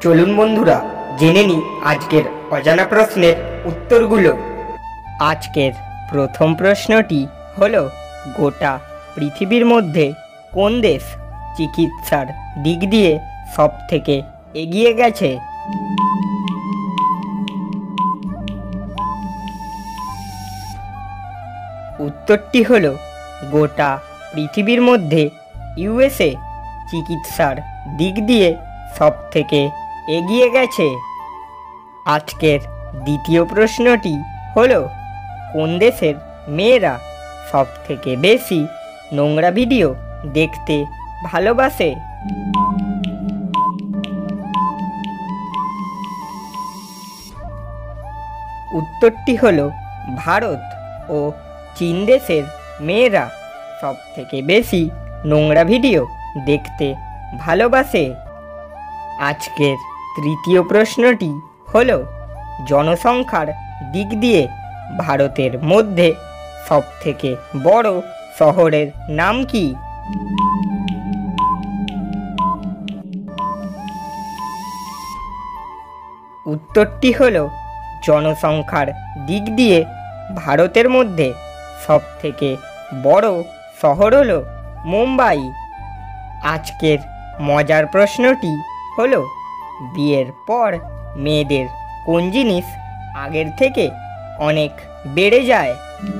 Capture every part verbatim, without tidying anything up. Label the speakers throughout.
Speaker 1: চলুন বন্ধুরা জেনে নিই আজকের অজানা প্রশ্নের উত্তরগুলো। আজকের প্রথম প্রশ্নটি হলো, গোটা পৃথিবীর মধ্যে কোন দেশ চিকিৎসার দিক দিয়ে সব থেকে এগিয়ে গেছে? উত্তরটি হলো, গোটা পৃথিবীর মধ্যে ইউএসএ চিকিৎসার দিক দিয়ে সব থেকে এগিয়ে গেছে। আজকের দ্বিতীয় প্রশ্নটি হলো, কোন দেশের মেয়েরা সব থেকে বেশি নোংরা ভিডিও দেখতে ভালোবাসে? উত্তরটি হলো, ভারত ও চীন দেশের মেয়েরা সব থেকে বেশি নোংরা ভিডিও দেখতে ভালোবাসে। আজকের তৃতীয় প্রশ্নটি হলো, জনসংখ্যার দিক দিয়ে ভারতের মধ্যে সব থেকে বড় শহরের নাম কি? উত্তরটি হলো, জনসংখ্যার দিক দিয়ে ভারতের মধ্যে সব থেকে বড় শহর হলো মুম্বাই। আজকের মজার প্রশ্নটি হলো, বিয়ের পর মেয়েদের কোন জিনিস আগের থেকে অনেক বেড়ে যায়?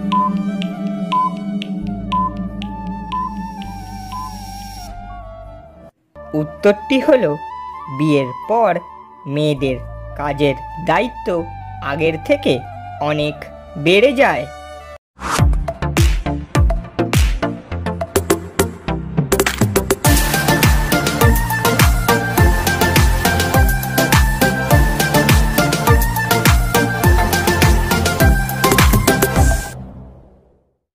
Speaker 1: উত্তরটি হলো, বিয়ের পর মেয়েদের কাজের দায়িত্ব আগের থেকে অনেক বেড়ে যায়।